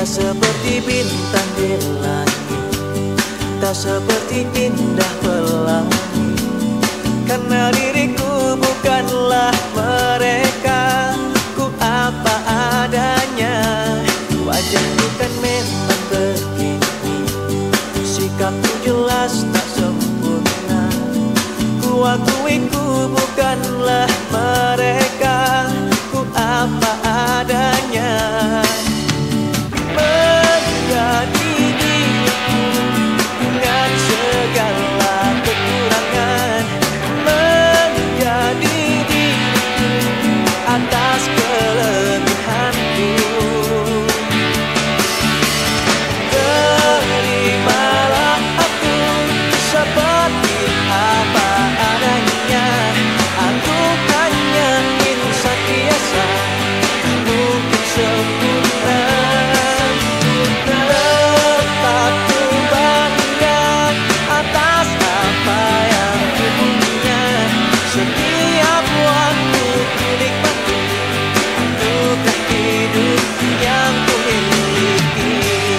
seperti bintang di langit, tak seperti indah pelangi. Karena diriku bukanlah mereka, ku apa adanya. Wajahku kan memang begini, sikapku jelas tak sempurna. Ku akui ku bukanlah mereka, ku apa adanya. Menjadi diriku dengan segala kekurangan, menjadi diriku atas kelebihanku. Terimalah aku seperti apa adanya. Aku hanya insan biasa, mungkin sempurna. Tetap ku bangga atas apa yang ku punya. Setiap waktu ku nikmati anugerah hidup yang ku miliki.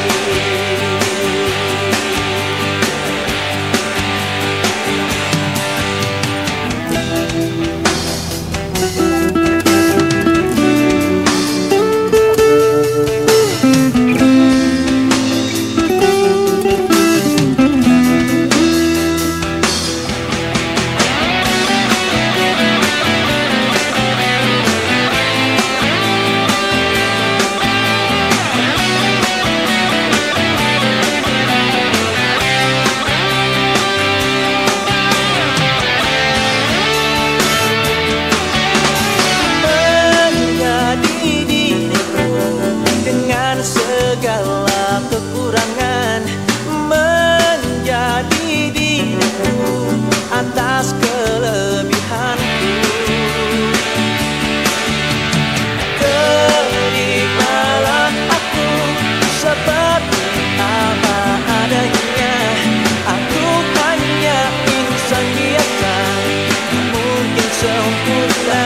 Segala kekurangan, menjadi diriku atas kelebihanku. Terimalah aku seperti apa adanya. Aku hanya insan biasa, mungkin sempurna.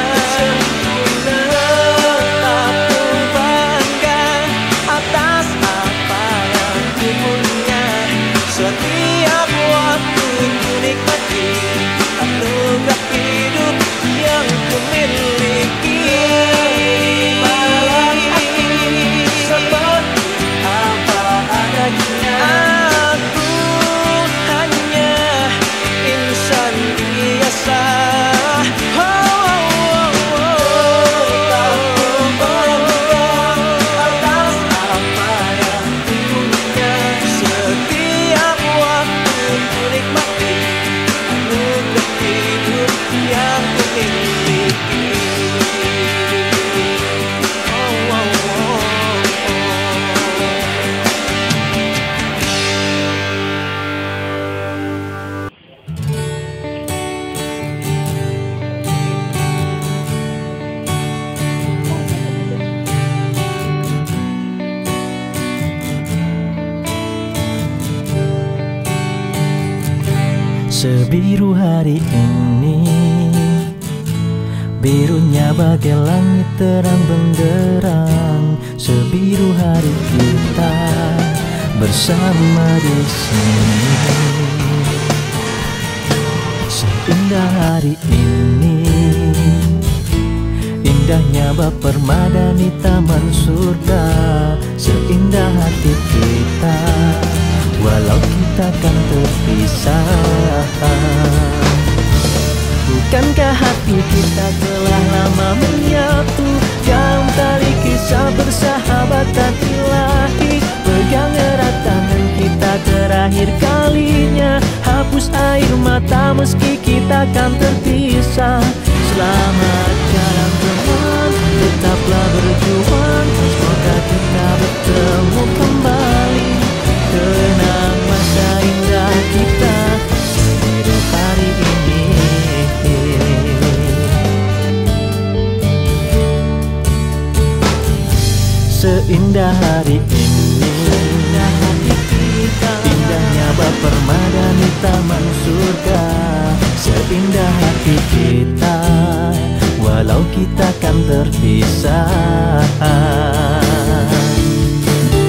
Setiap waktu ku nikmati anugerah hidup yang ku miliki. Malah aku seperti apa adanya. Aku hanya insan biasa. Sebiru hari ini, birunya bagai langit terang benderang. Sebiru hari kita bersama di sini. Seindah hari ini, indahnya bak permada di taman surga. Seindah hati kita, walau kita kan terpisah. Bukankah hati kita telah lama menyatu dalam tali kisah persahabatan ilahi? Pegang erat tangan kita terakhir kalinya, hapus air mata meski kita kan terpisah. Selamat jalan teman, tetaplah berjuang, semoga kita bertemu kembali. Kenang masa indah kita, sebiru hari ini. Seindah hari ini, indahnya bak permada di taman surga. Seindah hati kita, walau kita kan terpisah.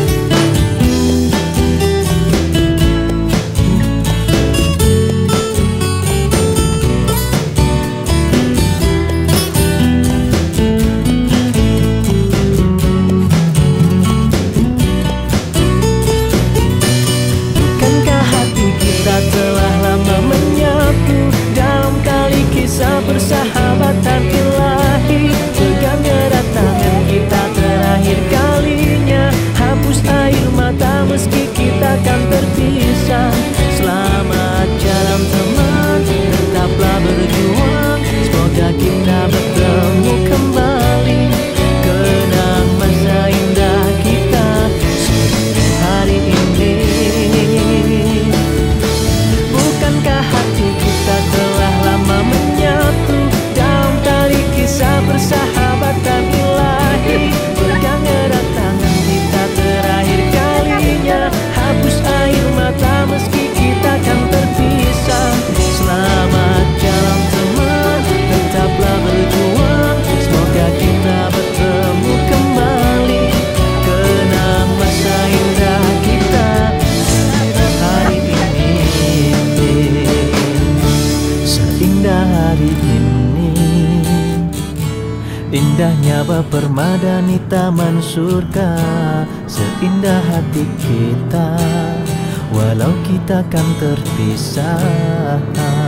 Seindah hari ini, indahnya berpermadani taman surga. Seindah hati kita, walau kita kan terpisah.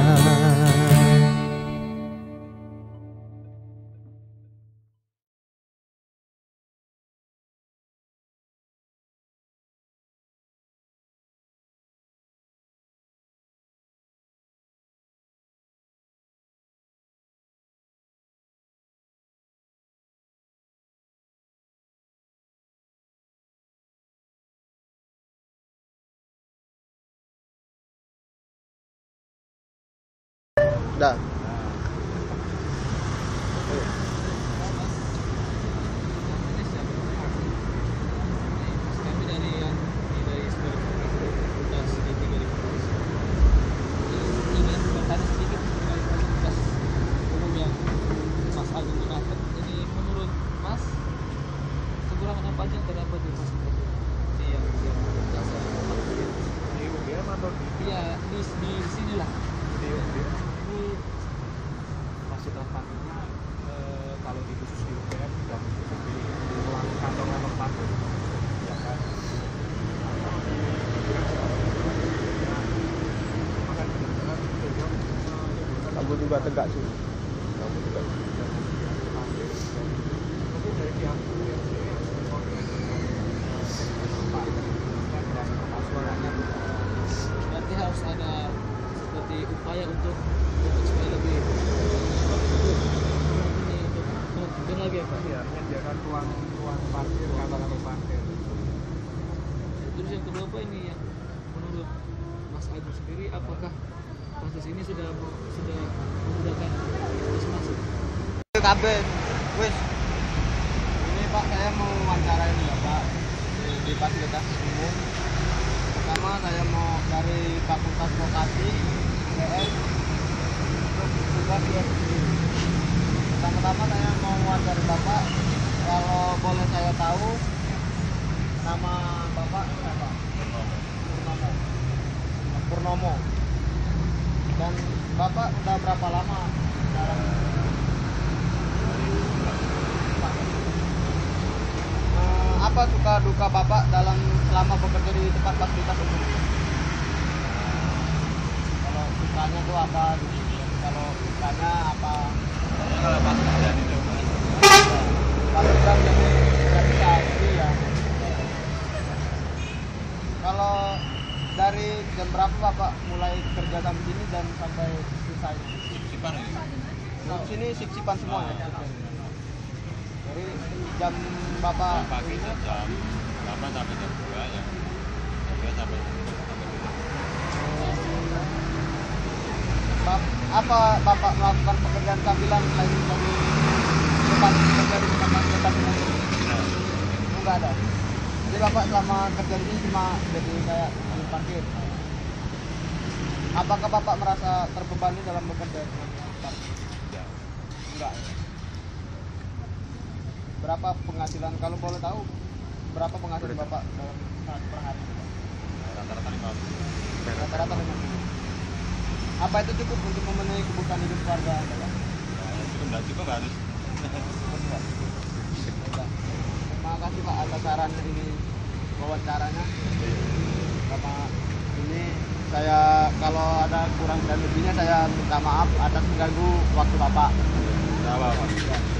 Dah. Kami dari yang dari sudah sedikit dari ingin bertanya sedikit terkait fasilitas umum yang Mas Agung gunakan. Ini menurut Mas kekurangan apa aja yang terdapat di fasilitas ini yang jasa Di UGM atau iya di sinilah di UGM? ini fasilitas parkirnya kalau di khusus di UGM dan di ruang kantong parkir ya kan. Kamu juga tegak sih. Berarti harus ada seperti upaya untuk supaya lebih ini untuk menentukan lagi ya Pak. Iya, menyediakan ruang parkir, kantong parkir. Terus yang kedua Pak, ini yang menurut Mas Agung sendiri, apakah kasus ini sudah memudahkan aktivitas masuk? Kabeh, wis. Ini Pak, saya mau wawancara ini ya Pak di fasilitas umum. Pertama saya mau dari Fakultas Vokasi UGM, terus juga di FSI. Pertama-tama saya mau wawancara Bapak. Kalau boleh saya tahu nama Bapak siapa? Purnomo. Dan Bapak udah berapa lama dalam apa suka duka Bapak dalam selama bekerja di tempat fasilitas umum? Kalau sukanya tuh apa? Kalau dukanya apa? Kalau pas kerjaan itu Pas udah menjadi saksi ya. Kalau dari jam berapa Bapak mulai kerja sampai sini dan sampai selesai? sip-sipan ini. Nah, sini sip-sipan semua ya. Jadi jam Bapak Pagi jam 8 sampai jam 2 ya. Jam 2 sampai jam 3. apa Bapak melakukan pekerjaan sambilan selain dari tempat kerja di tempat fasilitas umum ini? Enggak ada. Jadi Bapak selama kerja di sini cuma jadi kayak di parkir. Apakah Bapak merasa terbebani dalam bekerja? Enggak. Berapa penghasilan, kalau boleh tahu berapa penghasilan Bapak dalam per hari? Rata-rata 5. Rata-rata 5. Apa itu cukup untuk memenuhi kebutuhan hidup keluarga Anda, Pak? Cukup enggak cukup harus. Terima kasih Pak atas saran ini wawancaranya. Sama ini saya kalau ada kurang dan lebihnya saya minta maaf atas mengganggu waktu Bapak. Enggak apa-apa. Ya.